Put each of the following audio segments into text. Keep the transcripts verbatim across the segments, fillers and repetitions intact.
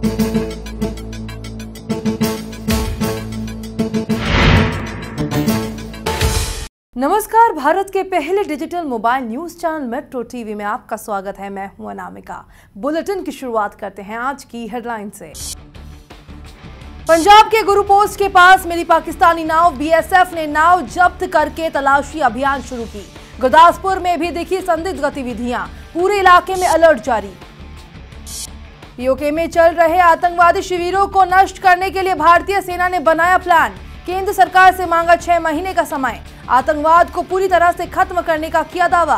नमस्कार, भारत के पहले digital mobile news channel Metro TV में आपका स्वागत है। मैं हूं अनामिका। बुलेटिन की शुरुआत करते हैं आज की हेडलाइन से। पंजाब के गुरु पोस्ट के पास मिली पाकिस्तानी नाव, बीएसएफ ने नाव जब्त करके तलाशी अभियान शुरू की। गुरदासपुर में भी दिखी संदिग्ध गतिविधियां, पूरे इलाके में अलर्ट जारी। पीओके में चल रहे आतंकवादी शिविरों को नष्ट करने के लिए भारतीय सेना ने बनाया प्लान। केंद्र सरकार से मांगा छह महीने का समय। आतंकवाद को पूरी तरह से खत्म करने का किया दावा।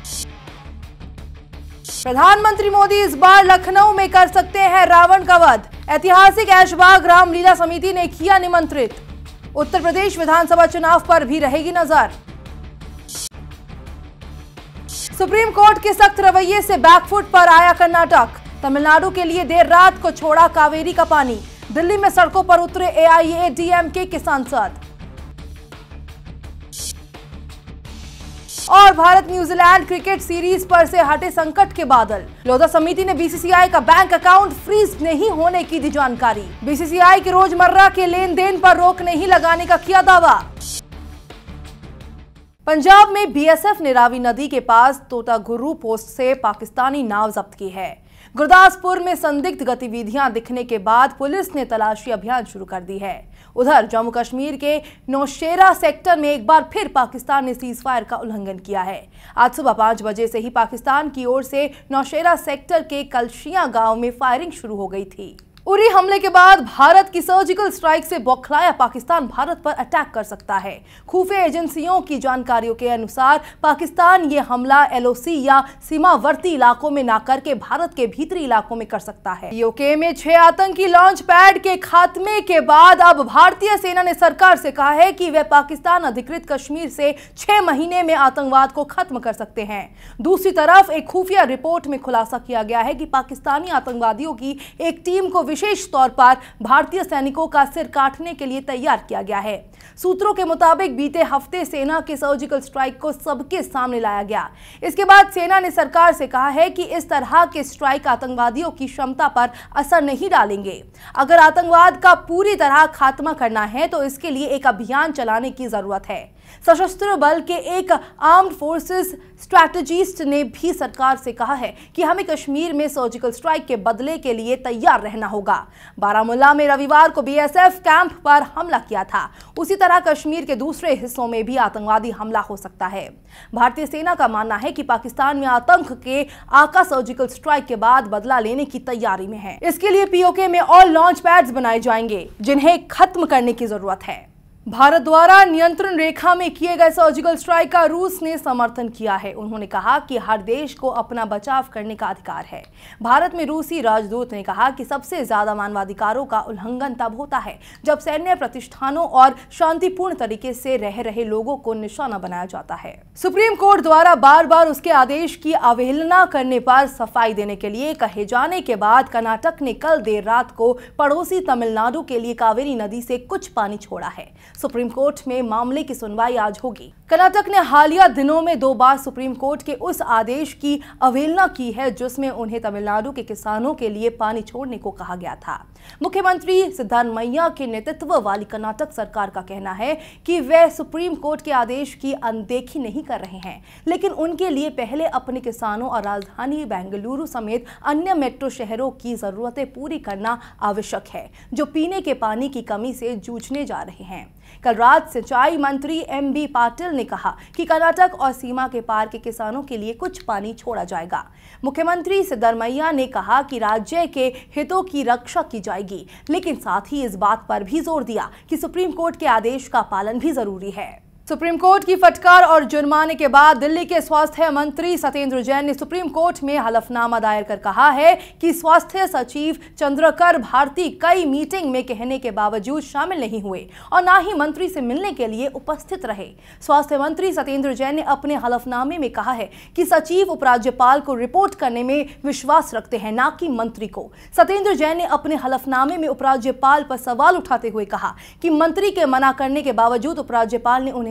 प्रधानमंत्री मोदी इस बार लखनऊ में कर सकते हैं रावण का वध। ऐतिहासिक ऐशबाग रामलीला समिति ने किया निमंत्रित। उत्तर प्रदेश विधानसभा चुनाव पर भी रहेगी नजर। सुप्रीम कोर्ट के सख्त रवैये से बैकफुट पर आया कर्नाटक। तमिलनाडु के लिए देर रात को छोड़ा कावेरी का पानी। दिल्ली में सड़कों पर उतरे एआईएडीएमके के सांसद। और भारत न्यूजीलैंड क्रिकेट सीरीज पर से हटे संकट के बादल। लोधा समिति ने बीसीसीआई का बैंक अकाउंट फ्रीज नहीं होने की दी जानकारी। बीसीसीआई के रोजमर्रा के लेन देन पर रोक नहीं लगाने का किया दावा। पंजाब में बीएसएफ ने रावी नदी के पास तोता गुरु पोस्ट से पाकिस्तानी नाव जब्त की है। गुरदासपुर में संदिग्ध गतिविधियां दिखने के बाद पुलिस ने तलाशी अभियान शुरू कर दी है। उधर जम्मू कश्मीर के नौशेरा सेक्टर में एक बार फिर पाकिस्तान ने सीज फायर का उल्लंघन किया है। आज सुबह पांच बजे से ही पाकिस्तान की ओर से नौशेरा सेक्टर के कलशियां गांव में फायरिंग शुरू हो गई थी। उरी हमले के बाद भारत की सर्जिकल स्ट्राइक से बौखलाया पाकिस्तान भारत पर अटैक कर सकता है। खुफिया एजेंसियों की जानकारियों के अनुसार पाकिस्तान ये हमला एलओसी या सीमावर्ती इलाकों में ना करके भारत के भीतरी इलाकों में कर सकता है। पीओके में छह आतंकी लॉन्च पैड के खात्मे के बाद अब भारतीय सेना ने सरकार से कहा है कि वे पाकिस्तान अधिकृत कश्मीर से छह महीने में आतंकवाद को खत्म कर सकते हैं। दूसरी तरफ एक खुफिया रिपोर्ट में खुलासा किया गया है कि पाकिस्तानी आतंकवादियों की एक टीम को विशेष तौर पर भारतीय सैनिकों का सिर काटने के लिए तैयार किया गया है। सूत्रों के मुताबिक बीते हफ्ते सेना के सर्जिकल स्ट्राइक को सबके सामने लाया गया। इसके बाद सेना ने सरकार से कहा है कि इस तरह के स्ट्राइक आतंकवादियों की क्षमता पर असर नहीं डालेंगे। अगर आतंकवाद का पूरी तरह खात्मा करना है तो इसके लिए एक अभियान चलाने की जरूरत है। सशस्त्र बल के एक आर्म्ड फोर्सेस स्ट्रैटेजिस्ट ने भी सरकार से कहा है कि हमें कश्मीर में सर्जिकल स्ट्राइक के बदले के लिए तैयार रहना होगा। बारामूला में रविवार को बीएसएफ कैंप पर हमला किया था। उसी तरह कश्मीर के दूसरे हिस्सों में भी आतंकवादी हमला हो सकता है। भारतीय सेना का मानना है कि पाकिस्तान में आतंक के आका सर्जिकल स्ट्राइक के बाद बदला लेने की तैयारी में है। इसके लिए पीओके में और लॉन्च पैड्स बनाए जाएंगे जिन्हें खत्म करने की जरूरत है। भारत द्वारा नियंत्रण रेखा में किए गए सर्जिकल स्ट्राइक का रूस ने समर्थन किया है। उन्होंने कहा कि हर देश को अपना बचाव करने का अधिकार है। भारत में रूसी राजदूत ने कहा कि सबसे ज्यादा मानवाधिकारों का उल्लंघन तब होता है जब सैन्य प्रतिष्ठानों और शांतिपूर्ण तरीके से रह रहे लोगों को निशाना बनाया जाता है। सुप्रीम कोर्ट द्वारा बार बार उसके आदेश की अवहेलना करने पर सफाई देने के लिए कहे जाने के बाद कर्नाटक ने कल देर रात को पड़ोसी तमिलनाडु के लिए कावेरी नदी से कुछ पानी छोड़ा है। सुप्रीम कोर्ट में मामले की सुनवाई आज होगी। कर्नाटक ने हालिया दिनों में दो बार सुप्रीम कोर्ट के उस आदेश की अवहेलना की है जिसमें उन्हें तमिलनाडु के किसानों के लिए पानी छोड़ने को कहा गया था। मुख्यमंत्री सिद्धारमैया के नेतृत्व वाली कर्नाटक सरकार का कहना है कि वे सुप्रीम कोर्ट के आदेश की अनदेखी नहीं कर रहे हैं, लेकिन उनके लिए पहले अपने किसानों और राजधानी बेंगलुरु समेत अन्य मेट्रो शहरों की जरूरतें पूरी करना आवश्यक है जो पीने के पानी की कमी से जूझने जा रहे हैं। कल रात सिंचाई मंत्री एम बी पाटिल ने कहा कि कर्नाटक और सीमा के पार के किसानों के लिए कुछ पानी छोड़ा जाएगा। मुख्यमंत्री सिद्धरमैया ने कहा कि राज्य के हितों की रक्षा की जाएगी, लेकिन साथ ही इस बात पर भी जोर दिया कि सुप्रीम कोर्ट के आदेश का पालन भी जरूरी है। सुप्रीम कोर्ट की फटकार और जुर्माने के बाद दिल्ली के स्वास्थ्य मंत्री सत्येंद्र जैन ने सुप्रीम कोर्ट में हलफनामा दायर कर कहा है कि स्वास्थ्य सचिव चंद्रकर भारती कई मीटिंग में कहने के बावजूद शामिल नहीं हुए और न ही मंत्री से मिलने के लिए उपस्थित रहे। स्वास्थ्य मंत्री सत्येंद्र जैन ने अपने हलफनामे में कहा है कि सचिव उपराज्यपाल को रिपोर्ट करने में विश्वास रखते हैं, न कि मंत्री को। सत्येंद्र जैन ने अपने हलफनामे में उपराज्यपाल पर सवाल उठाते हुए कहा कि मंत्री के मना करने के बावजूद उपराज्यपाल ने उन्हें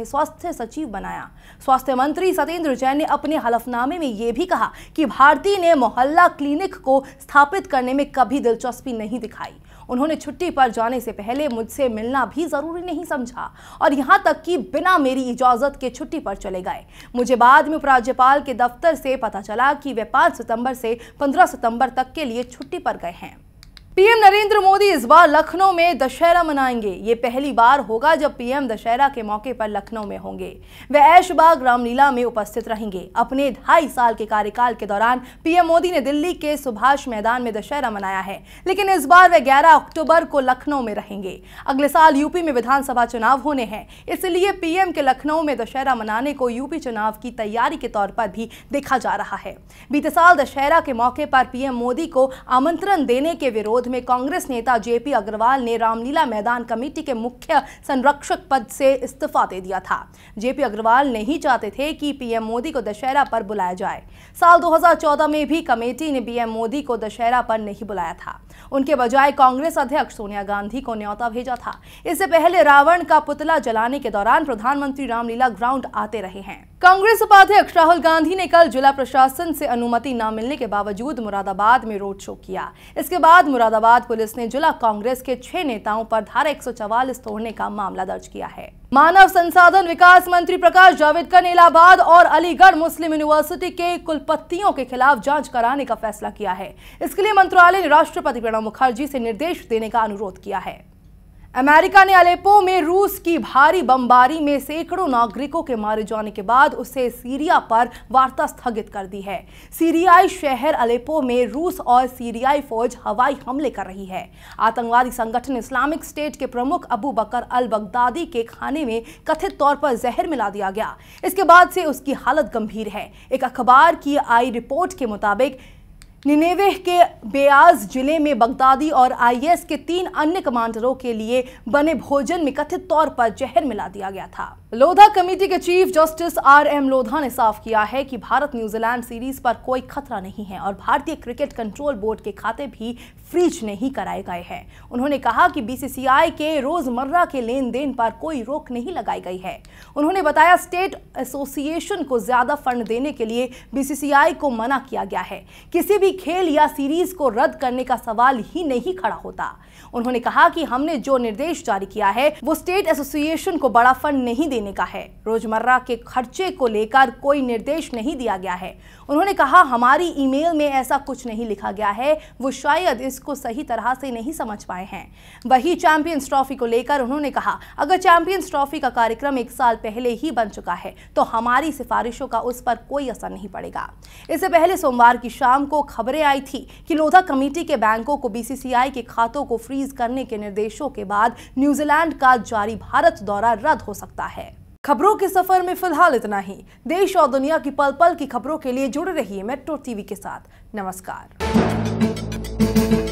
स्वास्थ्य सचिव बनाया। स्वास्थ्य मंत्री सत्येंद्र जैन ने अपने हलफनामे में यह भी कहा कि भारती ने मोहल्ला क्लिनिक को स्थापित करने में कभी दिलचस्पी नहीं दिखाई। उन्होंने छुट्टी पर जाने से पहले मुझसे मिलना भी जरूरी नहीं समझा और यहां तक कि बिना मेरी इजाजत के छुट्टी पर चले गए। मुझे बाद में उपराज्यपाल के दफ्तर से पता चला कि वे पाँच सितंबर से पंद्रह सितंबर तक के लिए छुट्टी पर गए हैं। पीएम नरेंद्र मोदी इस बार लखनऊ में दशहरा मनाएंगे। ये पहली बार होगा जब पीएम दशहरा के मौके पर लखनऊ में होंगे। वे ऐशबाग रामलीला में उपस्थित रहेंगे। अपने ढाई साल के कार्यकाल के दौरान पीएम मोदी ने दिल्ली के सुभाष मैदान में दशहरा मनाया है, लेकिन इस बार वे ग्यारह अक्टूबर को लखनऊ में रहेंगे। अगले साल यूपी में विधानसभा चुनाव होने हैं, इसलिए पीएम के लखनऊ में दशहरा मनाने को यूपी चुनाव की तैयारी के तौर पर भी देखा जा रहा है। बीते साल दशहरा के मौके पर पीएम मोदी को आमंत्रण देने के विरोध में कांग्रेस नेता जेपी अग्रवाल ने रामलीला मैदान कमेटी के मुख्य संरक्षक पद से इस्तीफा दे दिया था। जेपी अग्रवाल नहीं चाहते थे कि पीएम मोदी को दशहरा पर बुलाया जाए। साल दो हज़ार चौदह में भी कमेटी ने पीएम मोदी को दशहरा पर नहीं बुलाया था। उनके बजाय कांग्रेस अध्यक्ष सोनिया गांधी को न्योता भेजा था। इससे पहले रावण का पुतला जलाने के दौरान प्रधानमंत्री रामलीला ग्राउंड आते रहे हैं। कांग्रेस उपाध्यक्ष राहुल गांधी ने कल जिला प्रशासन से अनुमति न मिलने के बावजूद मुरादाबाद में रोड शो किया। इसके बाद मुरादाबाद पुलिस ने जिला कांग्रेस के छह नेताओं पर धारा एक सौ चवालीस तोड़ने का मामला दर्ज किया है। मानव संसाधन विकास मंत्री प्रकाश जावड़ेकर ने इलाहाबाद और अलीगढ़ मुस्लिम यूनिवर्सिटी के कुलपतियों के खिलाफ जांच कराने का फैसला किया है। इसके लिए मंत्रालय ने राष्ट्रपति प्रणब मुखर्जी से निर्देश देने का अनुरोध किया है। अमेरिका ने अलेप्पो में रूस की भारी बमबारी में सैकड़ों नागरिकों के मारे जाने के बाद उसे सीरिया पर वार्ता स्थगित कर दी है। सीरियाई शहर अलेप्पो में रूस और सीरियाई फौज हवाई हमले कर रही है। आतंकवादी संगठन इस्लामिक स्टेट के प्रमुख अबू बकर अल बगदादी के खाने में कथित तौर पर जहर मिला दिया गया। इसके बाद से उसकी हालत गंभीर है। एक अखबार की आई रिपोर्ट के मुताबिक निनेवे के बेयाज जिले में बगदादी और आईएस के तीन अन्य कमांडरों के लिए बने भोजन में कथित तौर पर जहर मिला दिया गया था। लोधा कमेटी के chief justice R M Lodha ने साफ किया है कि भारत न्यूजीलैंड सीरीज पर कोई खतरा नहीं है और भारतीय क्रिकेट कंट्रोल बोर्ड के खाते भी फ्रीज नहीं कराए गए हैं। उन्होंने कहा कि बीसीसीआई के रोजमर्रा के लेन देन पर कोई रोक नहीं लगाई गई है। उन्होंने बताया स्टेट एसोसिएशन को ज्यादा फंड देने के लिए बीसीसीआई को मना किया गया है। किसी भी खेल या सीरीज को रद्द करने का सवाल ही नहीं खड़ा होता। उन्होंने कहा कि हमने जो निर्देश जारी किया है वो स्टेट एसोसिएशन को बड़ा फंड नहीं देने का है। रोजमर्रा के खर्चे को लेकर कोई निर्देश नहीं दिया गया है। उन्होंने कहा हमारी ईमेल में ऐसा कुछ नहीं लिखा गया है, वो शायद इसको सही तरह से नहीं समझ पाए हैं। वही चैंपियंस ट्रॉफी को लेकर उन्होंने कहा अगर चैंपियंस ट्रॉफी का कार्यक्रम एक साल पहले ही बन चुका है तो हमारी सिफारिशों का उस पर कोई असर नहीं पड़ेगा। इससे पहले सोमवार की शाम को खबरें आई थी कि लोधा कमेटी के बैंकों को बीसीसीआई के खातों को फ्रीज करने के निर्देशों के बाद न्यूजीलैंड का जारी भारत दौरा रद्द हो सकता है। खबरों के सफर में फिलहाल इतना ही। देश और दुनिया की पल पल की खबरों के लिए जुड़े रहिए मेट्रो टीवी के साथ। नमस्कार।